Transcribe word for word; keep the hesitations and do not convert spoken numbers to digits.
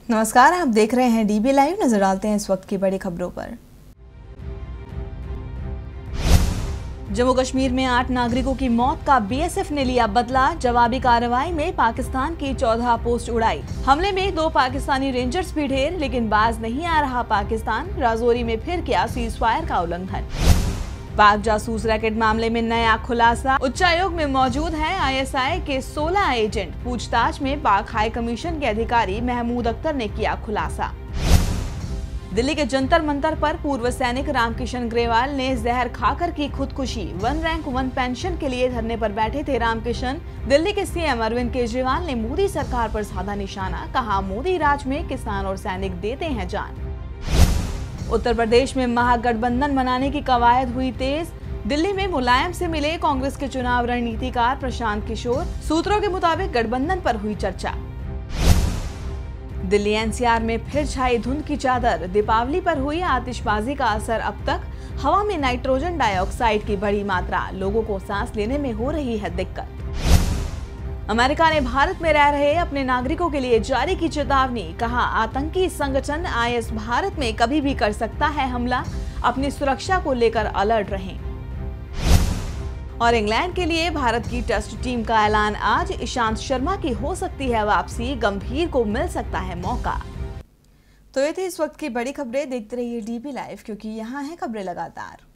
नमस्कार, आप देख रहे हैं डीबी लाइव। नजर डालते हैं इस वक्त की बड़ी खबरों पर। जम्मू कश्मीर में आठ नागरिकों की मौत का बीएसएफ ने लिया बदला। जवाबी कार्रवाई में पाकिस्तान की चौदह पोस्ट उड़ाई। हमले में दो पाकिस्तानी रेंजर्स भी ढेर, लेकिन बाज नहीं आ रहा पाकिस्तान। राजौरी में फिर किया सीज फायर का उल्लंघन। पाक जासूस रैकेट मामले में नया खुलासा। उच्चायोग में मौजूद हैं आईएसआई के सोलह एजेंट। पूछताछ में पाक हाई कमीशन के अधिकारी महमूद अख्तर ने किया खुलासा। दिल्ली के जंतर मंतर पर पूर्व सैनिक रामकिशन ग्रेवाल ने जहर खाकर की खुदकुशी। वन रैंक वन पेंशन के लिए धरने पर बैठे थे रामकिशन। दिल्ली के सीएम अरविंद केजरीवाल ने मोदी सरकार पर साधा निशाना। कहा, मोदी राज में किसान और सैनिक देते हैं जान। उत्तर प्रदेश में महागठबंधन बनाने की कवायद हुई तेज। दिल्ली में मुलायम से मिले कांग्रेस के चुनाव रणनीतिकार प्रशांत किशोर। सूत्रों के मुताबिक गठबंधन पर हुई चर्चा। दिल्ली एनसीआर में फिर छाई धुंध की चादर। दीपावली पर हुई आतिशबाजी का असर अब तक। हवा में नाइट्रोजन डाइऑक्साइड की बड़ी मात्रा। लोगों को सांस लेने में हो रही है दिक्कत। अमेरिका ने भारत में रह रहे अपने नागरिकों के लिए जारी की चेतावनी। कहा, आतंकी संगठन आईएस भारत में कभी भी कर सकता है हमला। अपनी सुरक्षा को लेकर अलर्ट रहें। और इंग्लैंड के लिए भारत की टेस्ट टीम का ऐलान आज। ईशांत शर्मा की हो सकती है वापसी। गंभीर को मिल सकता है मौका। तो ये थी इस वक्त की बड़ी खबरें। देखते रहिए डीबी लाइव, क्योंकि यहाँ है खबरें लगातार।